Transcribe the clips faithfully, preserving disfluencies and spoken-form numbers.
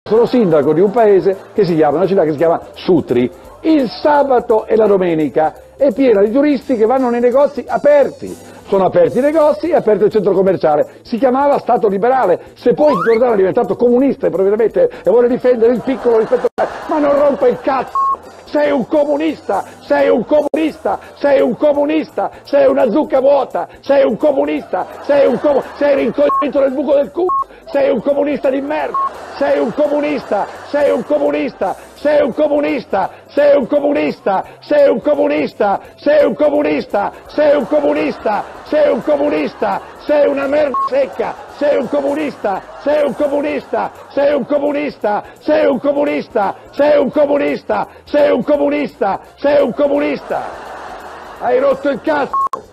Sono sindaco di un paese che si chiama, una città che si chiama Sutri. Il sabato e la domenica è piena di turisti che vanno nei negozi aperti. Sono aperti i negozi, è aperto il centro commerciale. Si chiamava Stato liberale. Se poi Giordano è diventato comunista improvvisamente e vuole difendere il piccolo rispetto a... Ma non rompa il cazzo! Sei un comunista, sei un comunista, sei un comunista, sei una zucca vuota, sei un comunista, sei un comunista, sei rincoglionito nel buco del culo, sei un comunista di merda, sei un comunista, sei un comunista, sei un comunista, sei un comunista, sei un comunista, sei un comunista, sei un comunista, sei un comunista, sei una merda secca, sei un comunista, sei un comunista, sei un comunista, sei un comunista, sei un comunista, sei un comunista, sei un comunista. Hai rotto il cazzo.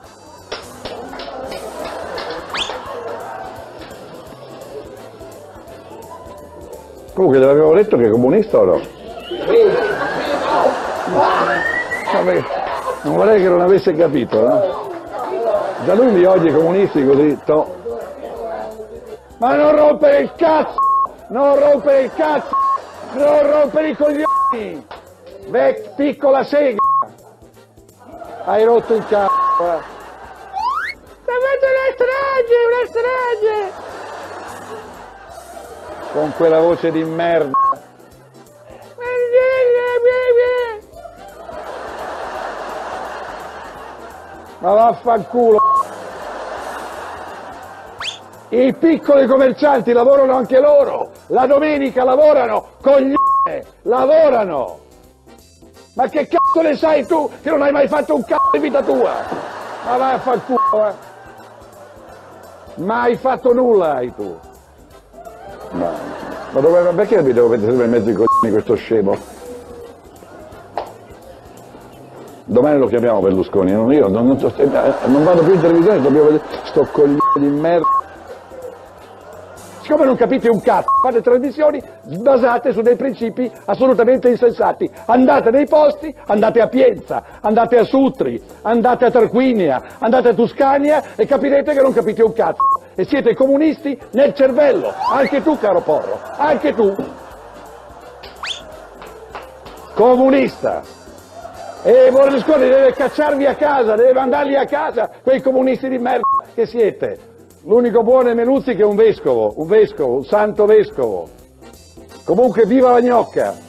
Comunque te l'avevo detto che è comunista o no? Vabbè, non vorrei che non avesse capito, no? Da lui mi odia i comunisti così, to. Ma non rompere il cazzo! Non rompere il cazzo! Non rompere i coglioni! Vec, piccola sega! Hai rotto il cazzo! Eh. Sta facendo una strage! Una strage! Con quella voce di merda! Ma vaffanculo! I piccoli commercianti lavorano anche loro, la domenica lavorano, coglione, lavorano! Ma che cazzo ne sai tu che non hai mai fatto un cazzo di vita tua? Ma vai a far culo, eh! Mai fatto nulla hai tu! Ma, ma dove, perché mi devo mettere sempre in mezzo ai coglioni questo scemo? Domani lo chiamiamo Berlusconi, non io, non, non, non vado più in televisione, dobbiamo vedere sto coglione di merda. Siccome non capite un cazzo, fate trasmissioni basate su dei principi assolutamente insensati. Andate nei posti, andate a Pienza, andate a Sutri, andate a Tarquinia, andate a Tuscania e capirete che non capite un cazzo. E siete comunisti nel cervello, anche tu caro Porro, anche tu. Comunista. E Berlusconi deve cacciarvi a casa, deve mandarli a casa, quei comunisti di merda che siete. L'unico buono è Menuzzi che è un vescovo, un vescovo, un santo vescovo. Comunque viva la gnocca!